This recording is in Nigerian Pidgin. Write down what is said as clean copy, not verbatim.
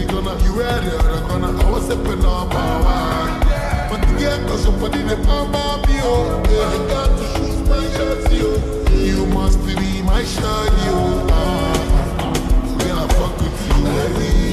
the corner, you were the other corner. I was stepping on power. But to get cause your body the power me, oh. I got to shoot my shots, yo. You must be my shot, yo. When I fuck with you,